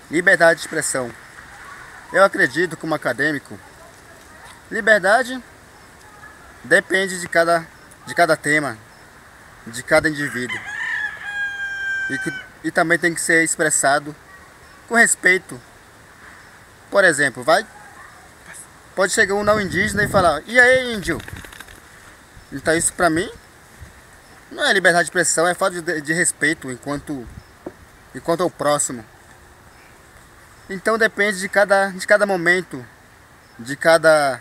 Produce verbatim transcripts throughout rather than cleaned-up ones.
Liberdade de expressão. Eu acredito, como acadêmico, liberdade depende de cada, de cada tema, de cada indivíduo. E, que, e também tem que ser expressado com respeito. Por exemplo, vai, pode chegar um não indígena e falar: "E aí, índio?" Então isso pra mim não é liberdade de expressão, é falta de, de respeito enquanto, enquanto ao próximo. Então depende de cada, de cada momento, de cada...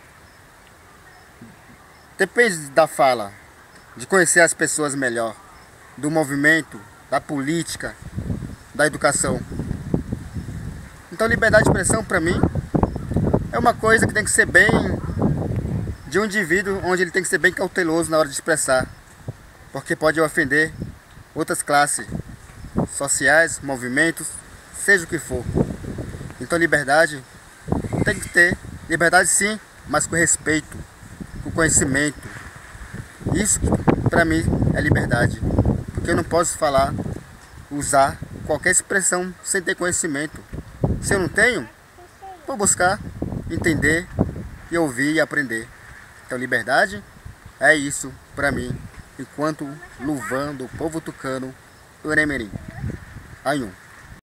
Depende da fala, de conhecer as pessoas melhor, do movimento, da política, da educação. Então liberdade de expressão para mim é uma coisa que tem que ser bem de um indivíduo, onde ele tem que ser bem cauteloso na hora de expressar, porque pode ofender outras classes sociais, movimentos, seja o que for. Então liberdade tem que ter, liberdade sim, mas com respeito, com conhecimento. Isso para mim é liberdade, porque eu não posso falar, usar qualquer expressão sem ter conhecimento. Se eu não tenho, vou buscar, entender e ouvir e aprender. Então liberdade é isso para mim, enquanto Luvan do povo tucano do Uremirim. Anhum.